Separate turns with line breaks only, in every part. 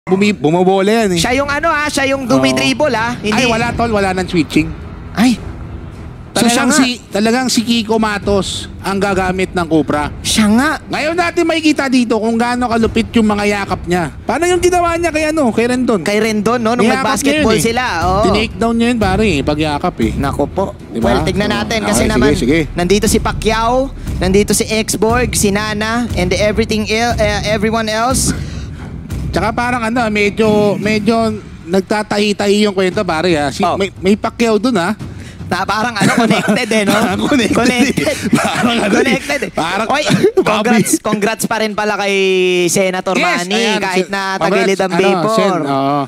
Bumobola yan eh.
Siya yung ano ha, siya yung dumidribble ha. Hindi...
Ay, wala tol, wala nang switching.
Ay.
Talagang si Kiko Matos ang gagamit ng Cupra.
Siya nga.
Ngayon natin makikita dito kung gaano kalupit yung mga yakap niya. Paano yung ginawa niya kay Rendon?
Kay Rendon, no? Nung nag-basketball sila. Oh.
Tinake down niya yun pare, pagyakap eh.
Nako po.
Diba?
Well, tignan natin kasi
okay,
naman
sige.
nandito si Pacquiao, nandito si Xborg, si Nana, and everyone else.
Tsaka parang medyo nagtatahi-tahi yung kwento pare ha. May Pacquiao dun ha.
Na parang connected eh, no? Connected. Connected eh. Oy, congrats pa rin pala kay Senator Manny kahit na tagilid ang vapor.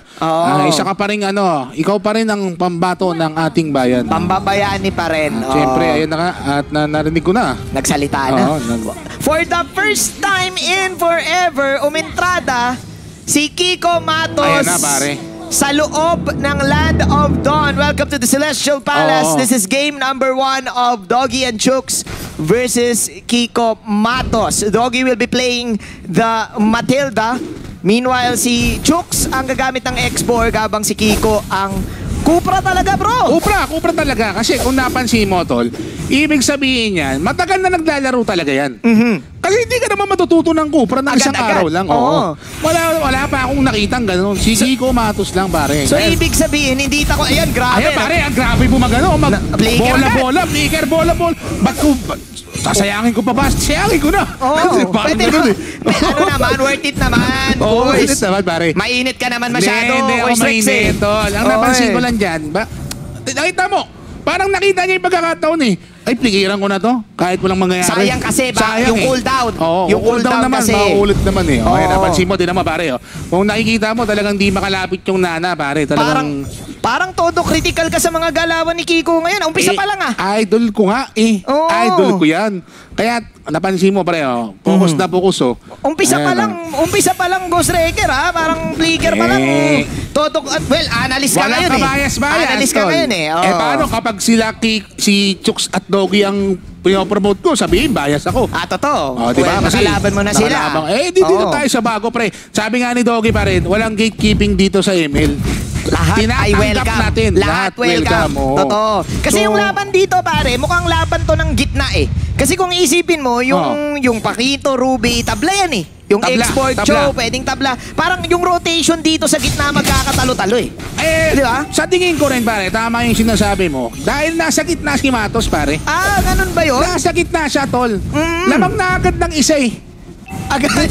Isa ka pa rin ikaw pa rin ang pambato ng ating bayan.
Pambabayani pa rin.
Siyempre, ayun na nga, at narinig ko na.
Nagsalita na. For the first time in forever, umentrada si Kiko Matos.
Ayan na pare.
Sa loob ng Land of Dawn. Welcome to the Celestial Palace. This is game number 1 of Doggy and Chooks versus Kiko Matos. Doggy will be playing the Matilda. Meanwhile, si Chooks ang gagamit ng Xborg habang si Kiko ang Cupra talaga, bro.
Cupra talaga. Kasi kung napansin mo, tol, ibig sabihin yan, matagal na naglalaro talaga yan. Kasi hindi ka naman matututo ng Cupra ng isang araw lang. Wala pa akong nakitang gano'n. Si Kiko Matos lang, pare.
So, ibig sabihin, hindi tako... Ayan, grabe.
Ayan, pare, ang grabe bumagano. Bola. Ba't ko... Sasayangin ko pa ba? Sayangin ko na.
Pwede na. Ano naman, worth it naman.
Worth it naman, pare.
Mainit ka naman masyado.
Hindi ako mainit, tol. Ang napansin ko lang dyan, nakita mo, parang nakita niya yung pagkakataon eh. Ay, pigiran ko na to. Kahit walang mangyayari.
Sayang kasi ba? Yung cooldown.
Yung cooldown naman, mauulit naman eh. Okay, napansin mo din naman, pare. Kung nakikita mo, talagang di makalapit yung Nana, pare.
Parang todo critical ka sa mga galawan ni Kiko ngayon. Umpisa pa lang
Idol ko nga eh. Idol ko yan. Kaya napansin mo pare, focus na focus
Umpisa pa lang Ghost Wrecker ha. Parang flicker pa lang. Analyst ka ngayon eh.
Bias.
Analyst ka ngayon eh.
Paano kapag si Chooks at Doggy ang pinopromote ko, sabihin bias ako.
Totoo.
Diba?
Kasi nakalaban mo na sila.
Dito tayo sa bago pre. Sabi nga ni Doggy pa rin, walang gatekeeping dito sa ML.
Lahat ay welcome.
Natin.
Lahat welcome. Totoo. Kasi yung laban dito pare, mukhang laban to ng gitna eh. Kasi kung isipin mo, yung Paquito, Ruby, tabla yan eh. Yung Xborg, Cho, pwedeng tabla. Parang yung rotation dito sa gitna magkakatalo-talo eh. Di ba?
Sa tingin ko rin pare, tama yung sinasabi mo. Dahil nasa gitna si Matos pare.
Ganun ba yun?
Nasa gitna siya, tol. Lamang na agad ng isa eh.
Agad?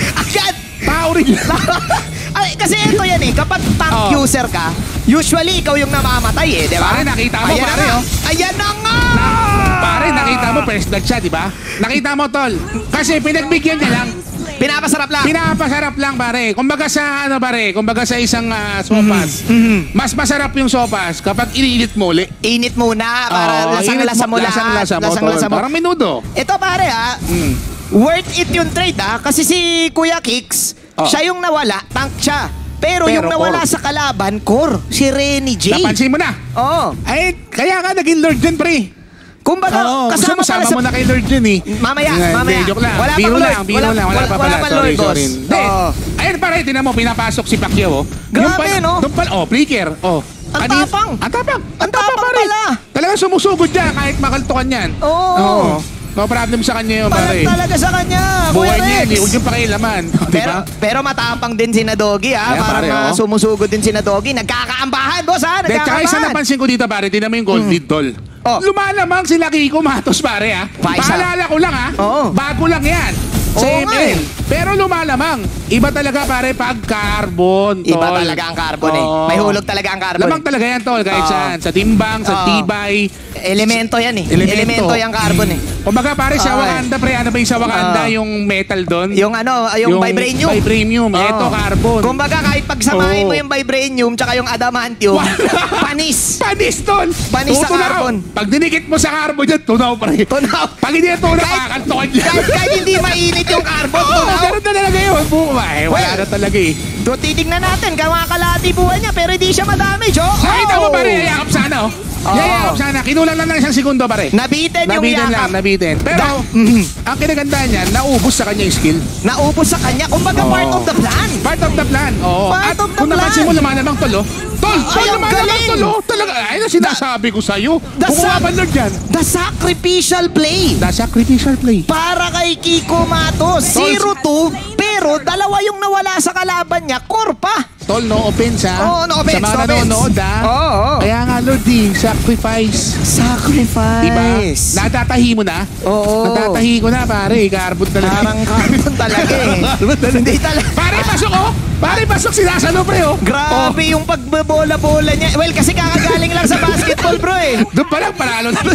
Tao rin.
Kasi ito yan eh, kapag tank user ka, usually ikaw yung namamatay eh, di ba?
Pare, nakita mo pare
Ayan na nga!
Pare, nakita mo first blood siya, di ba? Nakita mo, tol. Kasi pinagbigyan niya lang. Pinapasarap lang, pare. Kumbaga sa isang sopas. Mas masarap yung sopas kapag iniinit mo uli.
Init muna para lasang-lasa mo lahat.
Lasang-lasa mo. Parang menudo.
Ito pare worth it yung trade kasi si Kuya Kicks, siya yung nawala, tank siya. Pero yung nawala sa kalaban, core, si Renny J.
Napansin mo na? Ay, kaya ka naging Lord dyan, pre.
Kumbaga,
kasama mo na kay Lord dyan eh.
Mamaya.
Joke lang. Biro lang. Wala pa pala. Sorry. Ayun pare, tinan mo, pinapasok si Pacquiao.
Grabe, no?
Doon pala, flicker.
Ang tapang pala.
Talagang sumusugod dyan kahit makaltukan yan. No problem sa kanya yun, pare.
Palang talaga sa kanya,
buhay niya yun, huwag yung pakilaman.
Pero matapang din si Doggy parang sumusugod din si Doggy. Nagkakaambahan, boss nagkakaambahan.
Tsaka isa napansin ko dito, pare, tinan mo yung gold lead, tol. Lumalamang sila Kiko Matos, pare Paalala ko lang bago lang yan. Sa ML. Pero lumalamang. Iba talaga pare pag carbon, tol.
Iba talaga ang carbon May hulog talaga ang carbon.
Lamang talaga yan, tol. Kahit saan. Sa timbang, sa tibay.
Elemento yan eh. Elemento yung carbon eh.
Kumbaga pare sa Wakanda, pre. Ano ba yung sa Wakanda? Yung metal doon?
Yung vibranium.
Vibranium. Ito, carbon.
Kumbaga kahit pagsamahin mo yung vibranium tsaka yung adamantium, panis.
Panis, tol.
Panis sa carbon.
Pag dinikit mo sa carbon dyan, tunaw, pre. Pag hindi tunaw, kakantokan dyan.
Kahit hindi mainit yung carbon, tunaw.
Ganun na talaga yun. Wala na talaga eh.
Titignan natin, kamakalati buhay niya, pero hindi siya madamage,
Nakita mo pare, yakap sana Yayakap sana. Kinulang lang ng isang segundo, pare.
Nabitin yung yakap.
Nabitin. Pero, ang kinaganda niya, naubos sa kanya yung skill.
Naubos sa kanya. Kumbaga part of the plan.
Part of the plan. Oo.
Part
At
of the
kung napansin mo,
plan.
lumalabang tol, Tol, lumalabang tol, Talaga, ay na sinasabi ko sa'yo. Kukuha ba Lord yan?
The sacrificial play.
The sacrificial play.
Para kay Kiko Matos. 0-2. Pero dalawa yung nawala sa kalaban niya. Core pa.
Tol, no offense ha.
Oo, no offense,
Sa mga
no offense.
nanonood ha.
Oo.
Kaya nga Lord, sacrifice.
Sacrifice.
Diba? Natatahi mo na?
Oo.
Natatahi ko na, pare. Carbon talaga.
Parang carbon talaga eh. Hindi talaga.
Pare, pasok oh! Pare, pasok sinasalo pre oh!
Grabe yung pagbobola-bola niya. Well, kasi kakagaling lang sa basketball bro eh.
Doon pa lang, panalo na.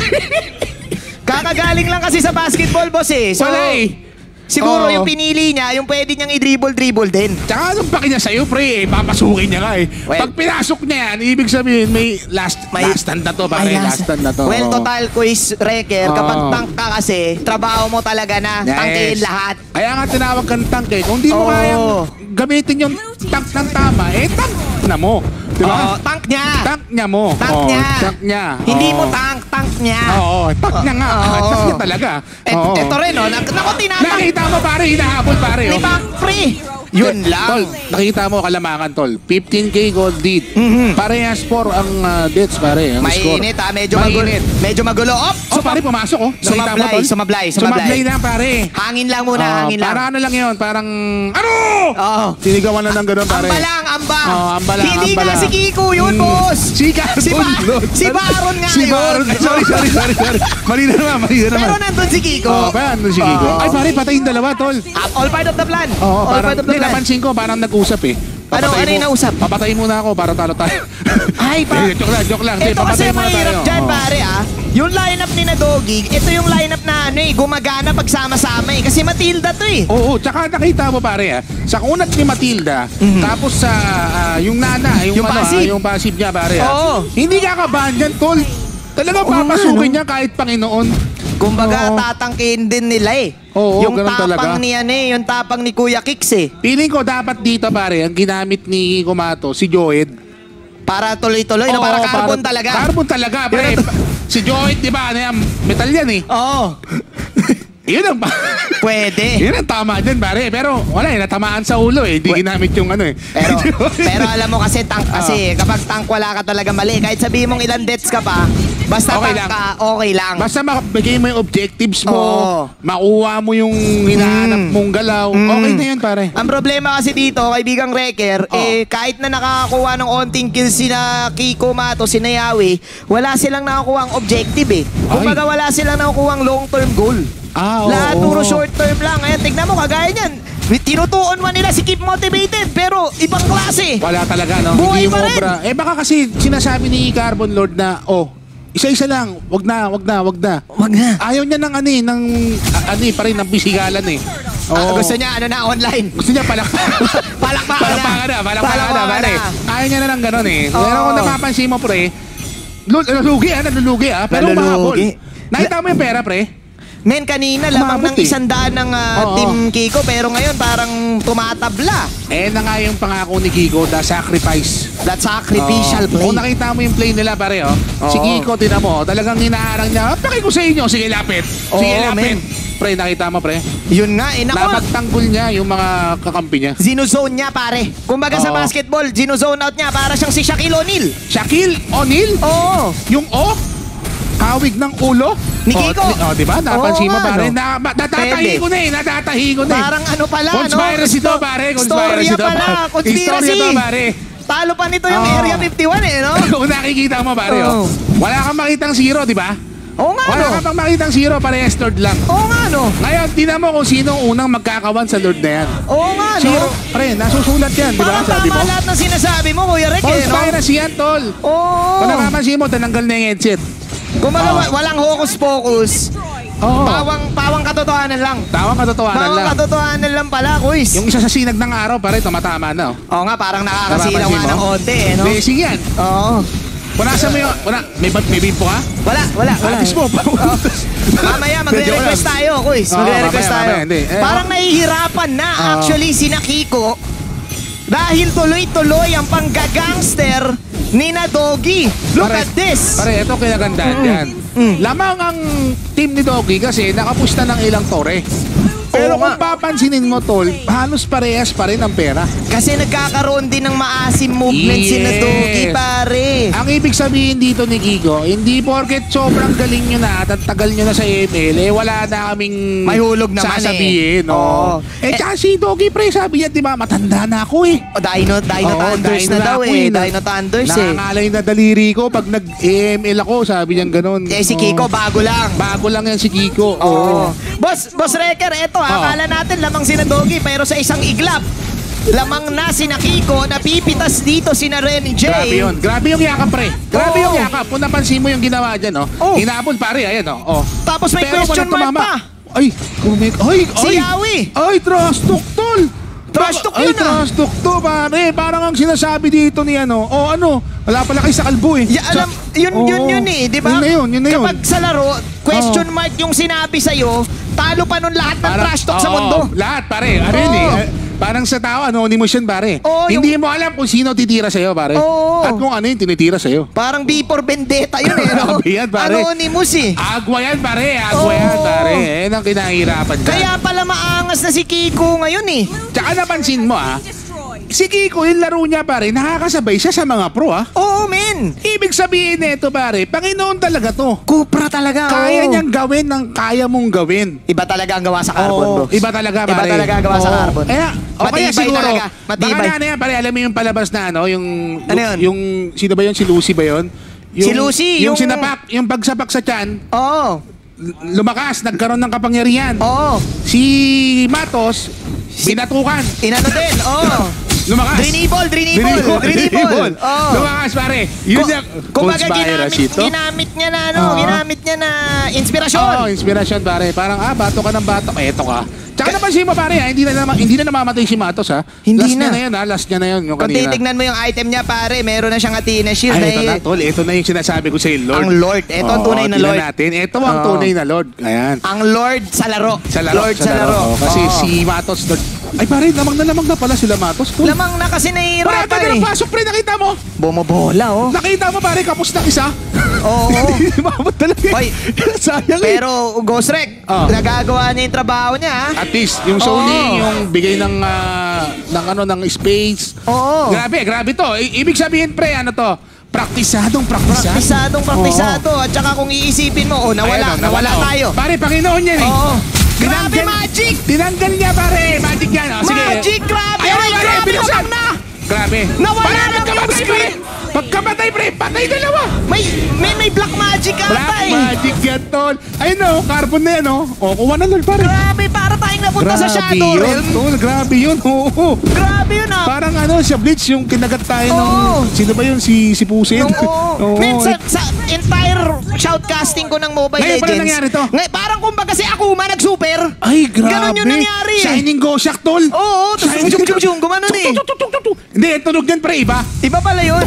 Kakagaling lang kasi sa basketball boss eh. So,
Wala eh.
siguro
Oo.
yung pinili niya, yung pwede niyang i-dribble din.
Tsaka anong paki niya sa'yo, pre, papasukin niya ka eh.
Well,
pag pinasok niya yan, ibig sabihin may last stand na to, pare. Last stand na to.
Well,
Oo.
total quiz, Wrecker. Kapag
Oo.
tank ka kasi, trabaho mo talaga na tangkihin lahat.
Kaya nga tinawag kang tank eh. Kung di mo
Oo.
kayang gamitin yung tank ng tama, eh tank na mo. Diba?
Oo, tank niya.
Tank niya mo.
Tank
Oo,
niya.
Tank niya.
Hindi
Oo.
mo tank niya.
Oo, tank niya nga.
Oo.
Tank niya talaga. Oo.
Ito rin, oh. Naku, tinatank
Nakita mo pare, hinahabol pare.
ni
Oh.
Back Free. Yun lang.
Tol, nakita mo kalamangan, tol. 15K gold lead. Parehas for ang deaths, pare. Ang score.
Mainit ha, medyo magulo.
Mainit.
Medyo magulo.
Oh, pare, pumasok, oh. Nakita mo, tol? Sumablay lang, pare.
Hangin lang muna, hangin lang.
Para ano lang yun, parang, ano?
Oo.
Sinigawan na ng ganun, pare.
Amba lang, amba.
Oo, amba lang,
Hindi
amba
nga
lang.
si Kiko yun, boss.
Si Carbon.
Si Baron nga
Si
yun.
Baron. Ay, sorry. Mali na naman.
Pero nandun si Kiko.
Oh, pa, ano si Kiko? Ay, pare, patayin dalawa, tol.
All part of the plan.
Oo,
All
parang,
part of the
hindi,
plan.
napansin ko, parang nag-usap eh.
Ano yung nausap?
Papatayin muna ako para talo tayo.
Ay, pa.
Joke lang. Hindi,
Ito kasi
papatayin muna
mahirap
tayo.
dyan,
Oo.
pare ah. Yung lineup ni na Doggy, ito yung lineup na ano eh, gumagana pagsama-sama eh. Kasi Matilda to eh.
Oo, tsaka nakita mo pare sa kunat ni Matilda, tapos sa yung nana,
Yung passive.
yung passive niya pare
Oo.
Hindi kakabahan yan, tol. Talaga papasukin niya kahit Panginoon.
Kumbaga,
Oo.
tatangkin din nila eh.
Oo,
yung
ganun
tapang
talaga.
ni ano eh, yung tapang ni Kuya Kicks eh.
Feeling ko dapat dito pare, ang ginamit ni Kumato, si Joed.
Para tuloy-tuloy, no? Para carbon talaga.
Carbon talaga, pre. Si Joed, di ba, ano yan, metal yan eh.
Oo.
Yun ang
Pwede.
Yun ang tama dyan, pare. Pero wala eh, natamaan sa ulo eh. Hindi ginamit yung ano eh.
Pero alam mo kasi tank kasi kapag tank wala ka talaga mali. Kahit sabihin mong ilang deaths ka pa, basta
Okay
tank
lang.
ka, okay lang.
Basta makabigay mo yung objectives mo,
Oo.
makuha mo yung hinahanap mong galaw, okay na yun, pare.
Ang problema kasi dito, kaibigang Wrecker, kahit na nakakakuha ng onting kills sina Kiko Mato, si Nayawi, wala silang nakakuha ang objective eh. Kumbaga wala silang nakakuha ang long-term goal. Lahat puro short term lang. Ayan, tignan mo, kagaya niyan. Tinutuon man nila si Keep Motivated, pero ibang klase.
Wala talaga, no?
Buhay
Hindi yung
pa rin.
obra. Eh baka kasi sinasabi ni Carbon Lord na, isa-isa lang, wag na.
Wag na.
Ayaw niya ng pa rin, ng bisigalan eh.
Gusto niya, online.
Gusto niya palakpakan na, pare. Ayaw niya na ng gano'n eh. Pero kung napapansin mo, pre, nalulugi pero umahabol. Nakita mo yung pera, pre?
Men, kanina lamang ng 100 ng Team Kiko, pero ngayon parang tumatabla.
Na nga yung pangako ni Kiko, the sacrifice.
That sacrificial play.
Kung nakita mo yung play nila, pare, si Kiko, tinan mo, talagang hinaharang niya, paki ko sa inyo, sige lapit. Sige lapit. Pre, nakita mo, pre?
Yun nga,
Napagtanggol niya yung mga kakampi niya.
Zinozone niya, pare. Kumbaga sa basketball, zinozone out niya para siyang si Shaquille O'Neal.
Shaquille O'Neal?
Oo.
Yung kawig ng ulo?
Ni Kiko.
Diba? Napansin mo,
Oo,
pare?
ano?
Natatahi ko na eh.
Parang ano pala,
Conspiracy to, pare. Conspiracy to,
pala. Conspiracy.
Istorya to, pare.
Talo pa nito yung Area 51 eh, no?
Kung nakikita mo, pare, wala kang makitang zero, di ba?
Oo nga,
Wala
no?
ka pang makitang zero, parehas Lord lang.
Oo nga, no?
Ngayon, tingnan mo kung sino ang unang magkakawan sa Lord na yan.
Oo nga, no?
Zero. Pre, nasusulat yan, di ba?
Parang
Sabi
tama
mo.
lahat ng sinasabi mo, Kuya Rick, eh, no?
Conspiracy yan, tol.
Oo.
Kung nakapansin mo, tinanggal na yung headset.
Kumbaga, walang hocus-pocus.
Oo.
Pawang katotohanan lang.
Tawang katotohanan
Pawang
lang.
katotohanan lang pala, kuis.
Yung isa sa sinag ng araw, pare, tumatama na.
Oo nga, parang nakakasilaw
Napapansin
nga
mo?
ng onte, eh, no?
Blessing yan.
Oo.
Punasan mo yung... May bimpo ka?
Wala.
Atis mo.
Mamaya, magre-request tayo, kuis. Magre-request
mamaya,
tayo.
hindi.
Parang nahihirapan na, actually, si Kiko Dahil tuloy-tuloy ang panggagangster ni na Doggy. Look at this.
Pare, ito kinagandaan yan. Lamang ang team ni Doggy kasi nakapusta ng ilang tore. Pero kung papansinin mo, tol, halos parehas pa rin ang pera.
Kasi nagkakaroon din ng maasim movement si na Doggy, pare.
Ang ibig sabihin dito ni Kiko, hindi porket sobrang galing nyo na at tagal nyo na sa ML, wala na kaming
may hulog naman
sasabihin. No? Tsaka si Doggy, pre, sabi niya, di ba, matanda na ako eh.
Dino Thunders na daw eh. Dino Thunders eh.
Nakangalay na daliri ko pag nag-ML ako, sabi niya ganun.
Si Kiko, bago lang.
Bago lang yan si Kiko.
Boss Wrecker, eto akala natin lamang si na Doggy, pero sa isang iglap, lamang na si na Kiko, napipitas dito si na Renny J.
Grabe yun. Grabe yung yakap, pre. Grabe yung yakap. Kung napansin mo yung ginawa dyan, hinabol, pare. Ayan,
Tapos may
pero
question mark pa.
Ay,
si Yawi.
Ay, trash talk, tol.
Trash talk yun,
trash talk to, pare. Parang ang sinasabi dito ni wala pala kayo sa kalbo eh.
Yun eh, di ba?
Yun na yun.
Kapag sa laro, question mark yung sinabi sa'yo, talo pa nun lahat ng trash talk sa mundo.
Lahat, pare. Ano yun eh? Parang sa tao, anonymous yun, pare. Hindi mo alam kung sino titira sa'yo, pare. At kung ano yung tinitira sa'yo.
Parang B for Vendetta yun eh, no?
Yan, pare.
Anonymous eh.
Agwa yan, pare. Agwa yan, pare. Yan ang kinahirapan dyan.
Kaya pala maangas na si Kiko ngayon eh.
Tsaka napansin mo, si Kiko, yung laro niya, pare, nakakasabay siya sa mga pro,
Oo, men.
Ibig sabihin nito, pare, Panginoon talaga to.
Kupra talaga,
Kaya niyang gawin ng kaya mong gawin.
Iba talaga ang gawa sa carbon, bro.
Iba talaga, pare.
Iba talaga ang gawa sa carbon.
Kaya, kaya siguro,
talaga. Matibay.
baka na yan, pare, alam mo yung palabas na, yung,
ano yun?
Yung, sino ba yun? Si Lucy ba yun?
Si Lucy,
yung sinapak, yung pagsapak sa tiyan. Lumakas, nagkaroon ng kapangyarihan. Si Matos, binatukan.
Inano din,
Lumakas.
Drinibol.
Lumakas, pare. Yun yung
kumbaga ginamit niya na inspirasyon.
Inspirasyon, pare. Parang, bato ka ng bato. Eto ka. Tsaka naman mo, pare, hindi na namamatay si Matos,
Hindi
last niya na yun, yung
Kung
kanina.
titignan mo yung item niya, pare, meron na siyang Athena Shield.
Ito na, tol. Ito na yung sinasabi ko sa'yo, Lord.
Ang Lord. Ito ang tunay na Lord.
Ito ang tunay na Lord. Ayan.
Ang Lord sa laro.
Lord sa laro. Kasi si Matos, ay pare, lamang na pala sila Matos. Tol.
Lamang na kasi nahihirapan
Pare, ng pasok, pre, nakita mo?
Bumobola,
Nakita mo, pare, kapos ng isa?
Oo.
Hindi mabot talaga. Sayang eh.
Pero, Ghost Rec, nagagawa niya yung trabaho niya,
At least, yung Sony, yung bigay ng space. Grabe to. Ibig sabihin, pre, ano to? Praktisado.
At saka kung iisipin mo, nawala tayo.
Pare, Panginoon yan eh.
Grabe, magic!
Tinanggal niya, pare. Magic yan. Sige.
Magic, grabe!
Grabe na! Grabe.
Nawala na yung screen!
Pagkamatay, pre, patay dalawa.
May black magic ata
Black magic yan, tol. Ayun carbon na yan, kuha na, Lord, pare.
Grabe, para tayong napunta sa Shadow Realm.
Tol, grabe yun,
Grabe yun,
Parang siya Blitz, yung kinagat tayo ng, sino ba yun, si Pusin?
Men, sa entire shoutcasting ko ng Mobile
Legends. Ngayon pala nangyari to.
Parang kumbaga si Akuma nag-super.
Ay, grabe.
Ganon yung nangyari.
Shining Goshak, tol.
Oo, tapos gumanon eh.
Hindi, tunog yan, pre, iba.
Iba pala yun.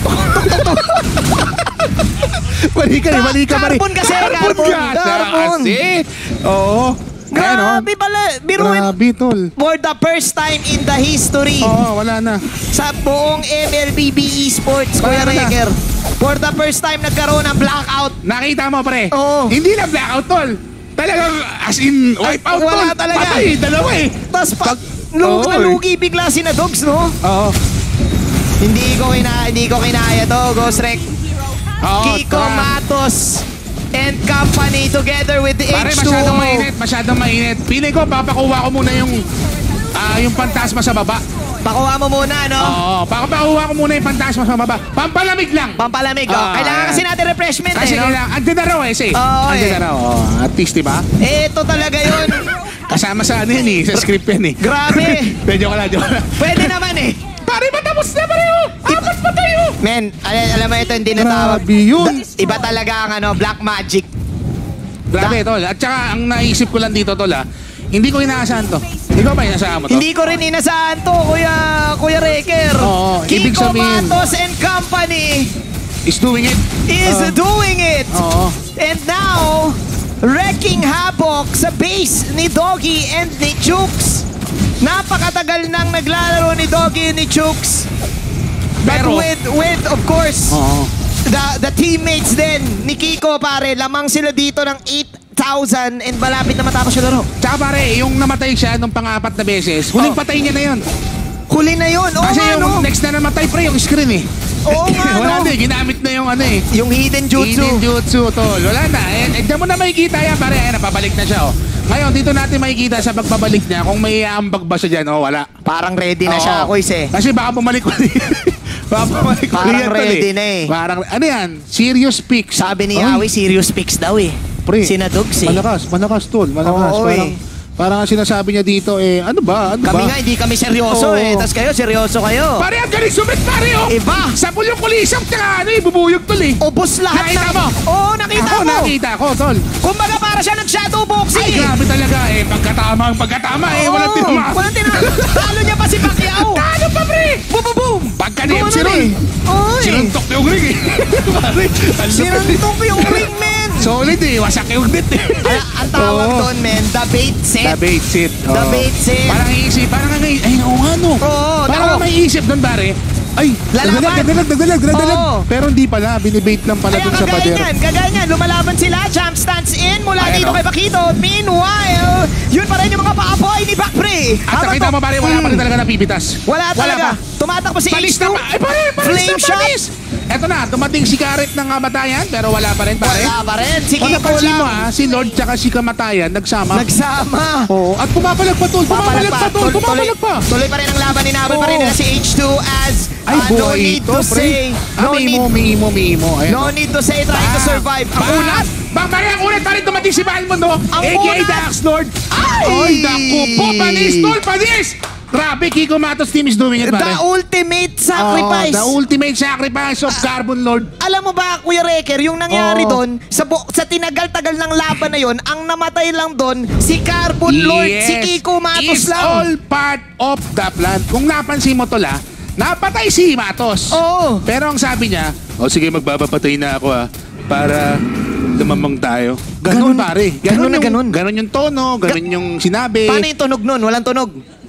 Mali ka, pare.
Carbon kasi,
Carbon. Oo.
Grabe pala. Biruin.
Grabe, tol.
For the first time in the history.
Wala na.
Sa buong MLBB Esports, Kuya Reker. For the first time, nagkaroon ng blackout.
Nakita mo, pre?
Oo.
Hindi na blackout, tol. Talagang, as in, wipe out, tol.
Wala talaga.
Patay, dalawa eh.
Tapos nalugi bigla si na Dogs, no?
Oo.
Hindi ko kinaya to, Ghost Rec. Kiko Matos and company together with the
Pare,
H2O.
masyadong mainit. Pili ko, papakuha ko muna yung pantasma sa baba.
Pakuha mo muna, no?
Oo, papakuha ko muna yung pantasma sa baba. Pampalamig lang.
Pampalamig, Kailangan kasi natin refreshment,
kasi
no?
kailangan, andyan na raw andyan na raw. At least, diba?
Ito talaga yun.
Kasama sa sa script yan
Grabe.
Medyo ka lang.
Pwede naman
Pare, matapos na pareho. Apat pa tayo.
Men, alam mo ito, hindi natawag.
Grabe yun.
Iba talaga ang black magic.
Grabe, tol. At saka, ang naisip ko lang dito, tol, hindi ko inaasahan to. Ikaw ba inaasahan mo to?
Hindi ko rin inasahan to, Kuya Reker.
Oo, ibig
Kiko
sabihin,
Matos and company
is doing it.
Doing it.
Oo.
And now, wrecking havoc sa base ni Doggy and ni Chooks. Napakatagal nang naglalaro ni Doggy ni Chooks. But
Pero-
with of course,
Oo.
the teammates din ni Kiko, pare, lamang sila dito ng 8,000 and malapit na matapos yung laro.
Tsaka pare, yung namatay siya nung pang-4 na beses, huling patay niya na yun.
Huli na yun. Oo
Kasi
nga,
yung
no?
next na namatay pre, yung screen eh.
Oo nga,
Wala
no?
na eh, ginamit na yung ano eh.
Yung hidden jutsu.
Hidden jutsu, tol. Wala na. Diyan mo na makikita yan, pare. Ayan, napabalik na siya, oh. Ngayon, dito natin makikita sa pagbabalik niya kung may aambag ba siya dyan. Oh, wala.
Parang ready na siya,
Oo.
Kuis eh.
Kasi baka bumalik ulit. Baka bumalik
Parang
ulit yan, tol,
ready
eh.
na eh.
Parang, ano yan? Serious picks.
Sabi ni
Ay,
Awi, serious picks daw eh.
pre.
Sinadogs eh.
Malakas, tol. Malakas.
Oo,
Parang ang sinasabi niya dito, ano ba?
Kami nga, hindi kami seryoso
Oo.
eh. Tapos kayo, seryoso kayo.
Pare, ang galing sumit, pare, oh.
Iba.
Sa pulong kulisang, tsaka bubuyog, tol, eh.
Ubus lahat
Nakita mo?
Oo, nakita
Ako,
mo.
nakita ko, tol.
Kumbaga para siya nag-shadow
Ay,
boxing eh.
grabe talaga, pagkatama, walang
Oo,
tinama.
Walang tinama. Talo niya pa si Pacquiao.
Ano pa, pre?
Boom, boom, boom.
Pagka ni
Gumanon
MC Ron,
eh. Oo eh.
sinuntok yung ring, eh. Pare, ang lupit.
Sinuntok yung ring, man.
Solid, eh. Wasak yung net, eh.
Ang tawag
Oo.
doon, man, the bait set.
The bait set.
The
Oo.
bait set.
Parang iisip, parang ay, oo nga, no.
Oo,
Parang
nako.
may isip doon, pare. Ay,
Lalaban.
dagdalag.
Oo.
Pero hindi pala, binibait lang pala
Kaya
doon sa pader.
kagaya niyan, lumalaban sila, jump stance in mula
Ayan,
dito
oh.
kay Paquito. Meanwhile, yun pa rin yung mga paapoy ni Bakpre.
At nakita mo, pare, wala pa rin talaga napipitas.
Wala talaga.
pa.
Tumatakbo si
Palis
H2.
na pa. Ay, pare, palis
Flame
na,
shot.
palis. Eto na, dumating si Karet ng kamatayan, pero wala pa rin, pare.
Wala pa rin. Si
Kung
Kiko
napansin mo,
lang.
si Lord tsaka si kamatayan, nagsama.
Nagsama.
Oo. At pumapalag pa, tol. Pumapalag pa.
Tuloy pa rin ang laban, ninabal pa rin
Oo.
nila si H2 as
Ay,
no
boy,
need
ito,
to say.
may imo. Ayan.
No need to say, trying to survive. Ang ulat.
Pare, ang ulat, pare, dumating si Balmundo.
Ang
AKA
ulat.
Dax Lord.
Ay!
naku po, panis, tol, panis. Grabe, Kiko Matos team is doing it, pare.
The ultimate sacrifice.
The ultimate sacrifice of Carbon Lord.
Alam mo ba, Kuya Reker, yung nangyari
Oo.
doon, sa tinagal-tagal ng laban na yon, ang namatay lang doon, si Carbon Lord, si Kiko Matos
It's
lang.
all part of the plan. Kung napansin mo, tol, napatay si Matos.
Oo.
Pero ang sabi niya, sige, magbabapatay na ako, para lumamang tayo.
Ganun.
Ganun, pare.
Ganun na ganun.
Ganun yung tono, ganun yung sinabi.
Paano yung tunog nun? Walang tunog.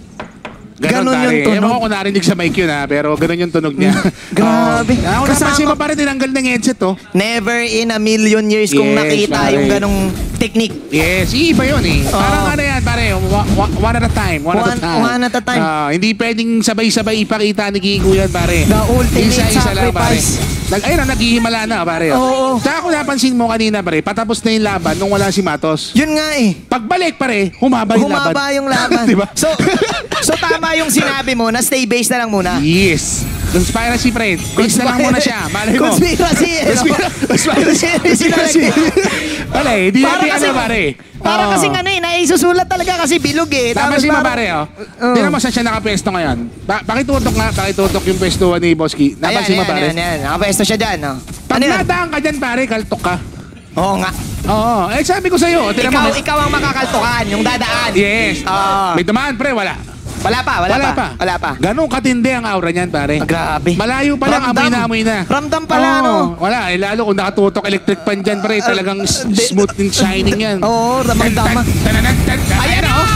Ganun,
ganun
pare.
yung tunog?
Ewan ko kung narinig sa mic yun, pero ganun yung tunog niya.
Grabe.
Ako
Kasama-
napansin mo, pare, tinanggal ng headset, oh.
Never in a million years kung
Yes,
nakita
pare.
yung ganong technique.
Yes, iba yun eh.
Oo.
Parang ano yan, pare, one at a time. One
One at a time.
Hindi pwedeng sabay-sabay ipakita ni Kiko yan, pare.
The ultimate
Isa-isa lang, pare.
sacrifice.
Ayun, naghihimala na, pare.
Oo.
Tsaka kung napansin mo kanina, pare, patapos na yung laban nung wala si Matos.
Yun nga eh.
Pagbalik, pare, humaba yung laban.
Humaba yung laban.
Diba?
So tama yung sinabi mo na stay base na lang muna.
Yes. Conspiracy, friend. Base na lang muna siya. Malay mo.
Conspiracy eh. no?
Conspiracy. Pare, hindi
Para
natin
kasi,
ano, pare.
para
Oo.
kasi ano eh, naisusulat talaga kasi bilog eh.
Tama
Tapos
si
parang-
pare, oh.
Oo.
Tingnan mo saan siya nakapwesto ngayon. Pakitutok yung pwestuhan ni Boski. Napansin mo, pare?
Ayan. Nakapesto siya dyan. No?
Pag
Ano yan?
nadaan ka dyan, pare, kaltok ka.
Oo nga.
Oo. Sabi ko sa'yo. Tingnan mo.
Ikaw ang makakaltukan, yung dadaan.
Yes.
Oo.
May dumaan, pre, wala.
Wala pa.
Ganun katindi ang aura niyan, pare.
Grabe.
Malayo pa lang, amoy na amoy na.
Ramdam pala,
Oo.
no?
Wala, lalo kung nakatutok electric pan dyan, pre, talagang smooth and shining yan.
Oo, ramdam.
Ayan, oh!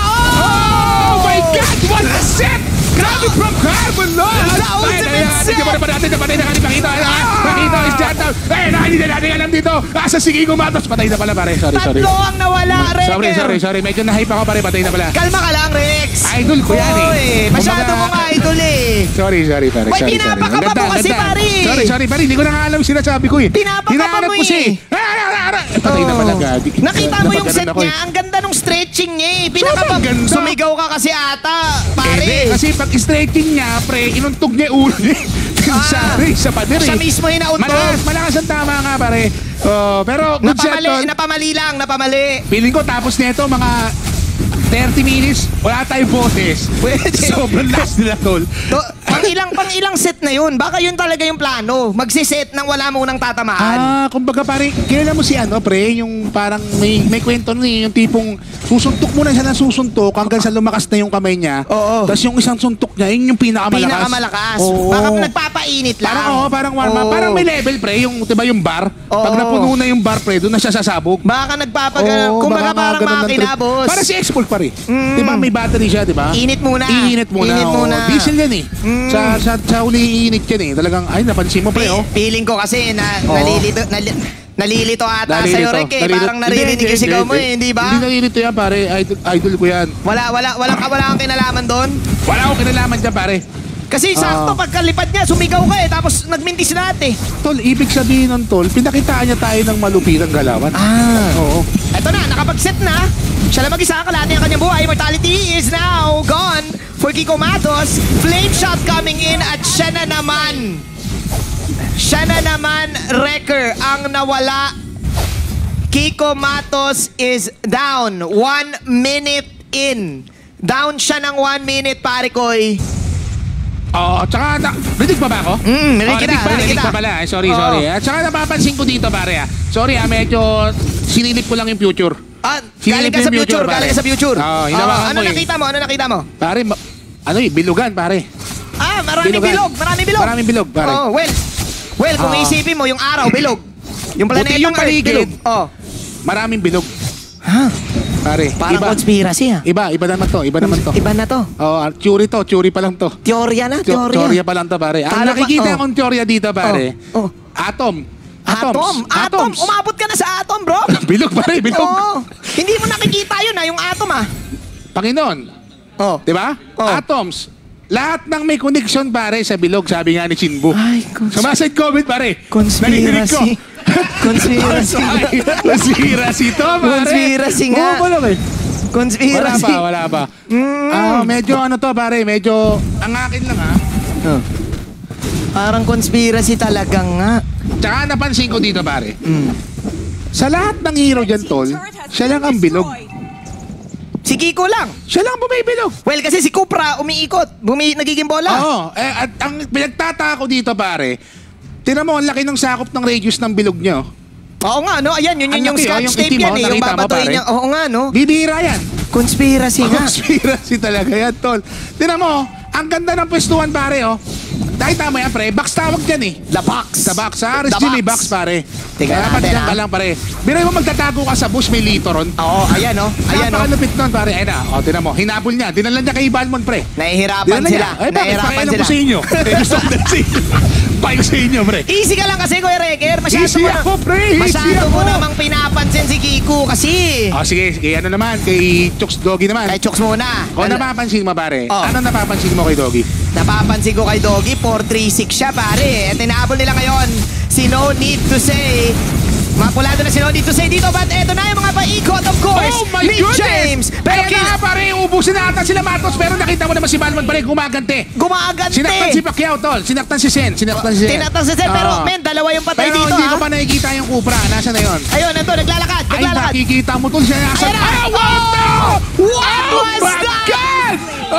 Oh my God! What a set! Grabe from Carbon Lord!
The ultimate set!
Patay na kani Pakito. Pakito is shut down. Hindi na natin alam dito. Sa sige ko Matos. Patay na pala, pare. Sorry.
Tatlo ang nawala, Reker.
Sorry. Medyo na-hype ako, pare. Patay na pala.
Kalma ka lang, Rex.
Idol ko yan, eh.
Oy, masyado
Kumbaga-
mong idol eh.
Sorry, pare.
May pinapaka pa mo kasi, pare.
Sorry, pare. Hindi ko na nga alam yung sinasabi ko, eh.
Pinapaka pa
Hinahanap
mo,
ko siya,
eh.
Patay na
Oo.
pala, gagi.
Nakita mo yung
Napagano'n
set
ako, eh.
niya, ang ganda nung stretching niya eh.
Sobrang ganda.
Sumigaw ka kasi ata, pare.
Hindi, kasi pag stretching niya, pre, inuntog niya yung ulo niya. Sa pader,
Siya
eh.
mismo hinauntog.
Malakas ang tama nga, pare. Pero good shot, tol.
Napamali.
Feeling ko tapos nito mga 30 minutes, wala tayong boses.
Pwede.
Sobrang last nila, tol.
Pang ilang set set na yun. Baka yun talaga yung plano. Magsiset nang wala mo nang tatamaan.
Kumbaga pare, kilala mo si pre, yung parang may kwento yung tipong susuntok muna siya ng susuntok hanggang sa lumakas na yung kamay niya.
Oo.
Tapos yung isang suntok niya, yun yung pinakamalakas.
Pinakamalakas.
Oo.
Baka nagpapainit lang.
Parang warm up. Parang may level pre, yung 'di ba yung bar? Pag napuno na yung bar pre, doon na siya sasabog.
Baka nagpapagana. Kumbaga parang makina, boss.
Para si Export pare. 'Di ba may battery siya, 'di ba?
Init muna.
Init muna. Diesel yan eh. Sa uli iinit yan eh. Talagang, ay, napansin mo pre,
Feeling ko kasi nalilito ata
Nalilito.
sa'yo, Rick, eh. Parang naririnig yung sigaw mo eh, hindi ba?
Hindi nalilito yan, pare. Idol ko yan.
Wala kang kinalaman doon?
Wala akong kinalaman dyan, pare.
Kasi sakto, pagkalipad niya, sumigaw ka eh, tapos nagmintis lahat eh.
Tol, ibig sabihin ng tol, pinakitaan niya tayo ng malupitang galawan. Oo.
Eto na, nakapag-set na. Siya lang mag-isa, kalahati ang kanyang buhay. Mortality is now gone for Kiko Matos. Flame shot coming in at siya na naman, Wrecker, ang nawala. Kiko Matos is down. 1 minute in. Down siya ng 1 minute, pare koy.
Tsaka, rinig pa ba ako? Rinig pa pala. Sorry. At tsaka napapansin ko dito, pare. Sorry, medyo sinilip ko lang yung future.
Galing ka sa future.
Hinawakan
Ano nakita mo?
Pare, bilugan, pare.
Maraming bilog.
Pare.
Well, kung isipin mo, yung araw, bilog. Yung planeta
yung paligid.
bilog.
Maraming bilog. Pare,
parang conspiracy
Iba naman to.
Iba na to.
Theory pa lang to.
Teorya na.
Teorya pa lang to, pare. Ang nakikita kong teorya dito, pare. Atom.
Umabot ka na sa atom, bro.
Bilog, pare, bilog.
Hindi mo nakikita yun yung atom
Panginoon. Diba? Atoms. Lahat ng may connection, pare, sa bilog, sabi nga ni Chinbu. Sumaside comment, pare.
Conspiracy.
Conspiracy to, pare.
Conspiracy nga. Conspiracy.
Wala pa. Medyo pare, medyo ang akin lang
Parang conspiracy talaga nga.
Tsaka napansin ko dito, pare. Sa lahat ng hero dyan, tol, siya lang ang bilog.
Si Kiko lang.
Siya lang bumibilog.
Well, kasi si Cupra umiikot. Nagiging bola.
At ang pinagtataka ko dito, pare, tinan mo, ang laki ng sakop ng radius ng bilog nyo.
Oo nga, no? Ayan, yun yung scotch tape
itim,
yan eh. Yung babatuin niya. Oo nga, no?
Bibira yan.
Conspiracy nga.
Conspiracy talaga yan, tol. Tinan mo, ang ganda ng pwestuhan, pare, Dahil tama yan, pre. Box tawag dyan eh.
The box.
Sa box, ha? Jimmy box, pare.
Tingnan natin,
ka lang, pare. Biray mo magtatago ka sa bush, may litoron.
Oo, ayan, no?
Napakalupit nun, pare. Ayan na. Tinan mo. Hinabol niya. Dinala niya kay Balmon, pre.
Nahihirapan sila.
Nahihirapan sila. Gusto ko sa inyo. Payo sa inyo, pre.
Easy ka lang kasi, Kuya Reker.
Easy ako, pre.
Masyado mo namang pinapansin si Kiko kasi.
Sige. Ano naman? Kay Chooks Doggy naman.
Kay Chooks muna.
Kung napapansin mo, pare. Ano napapansin mo kay Doggy?
Napapansin ko kay Doggy, 4-3-6 siya, pare. At inaabol nila ngayon si No Need to Say. Mapulado na si No Need to Say dito, but eto na yung mga paikot, of course.
Oh my
Nick
goodness!
James. Pero
na pare, ubusin na ata sila Matos, pero nakita mo naman si Balmon, pare, gumagante. Sinaktan si Pacquiao, tol. Sinaktan si Sen.
Tinaktan si Sen, pero men, dalawa yung patay dito,
Pero hindi ko pa nakikita yung Cupra. Nasaan na yun?
Ayun, ito, naglalakad.
Ay, nakikita mo, tol. Siya nasaan.
What was that?
God!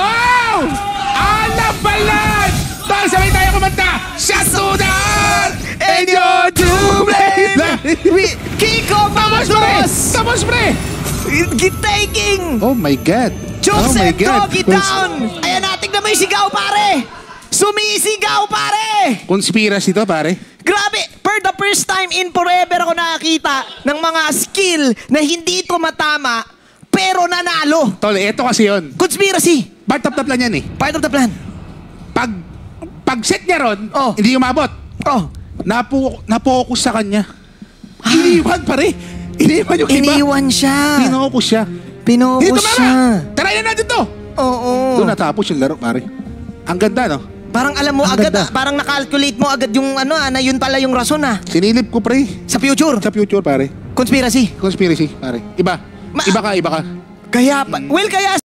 Alabalan! Tol, sabay tayo kumanta. Sa tunaan! And you're to blame!
Kiko Matos!
Tapos, pre!
Taking!
Oh my God!
Chooks and Doggy down! Ayan, tignan mo yung sigaw, pare! Sumisigaw, pare!
Conspiracy to, pare.
Grabe! For the first time in forever ako nakakita ng mga skill na hindi tumatama pero nanalo.
Tol, eto kasi yun.
Conspiracy!
Part of the plan yan eh.
Part of the plan.
Pag-set niya ron, hindi umabot. Napokus sa kanya. Iniwan, pare. Iniwan yung iba.
Iniwan siya.
Pinokus siya.
Pinokus siya.
Try na natin to.
Oo.
Doon natapos yung laro, pare. Ang ganda, no?
Parang alam mo agad, parang nakalculate mo agad yung na yun pala yung rason
Sinilip ko, pre.
Sa future.
Sa future, pare.
Conspiracy.
Conspiracy, pare. Iba ka.
Kaya, kaya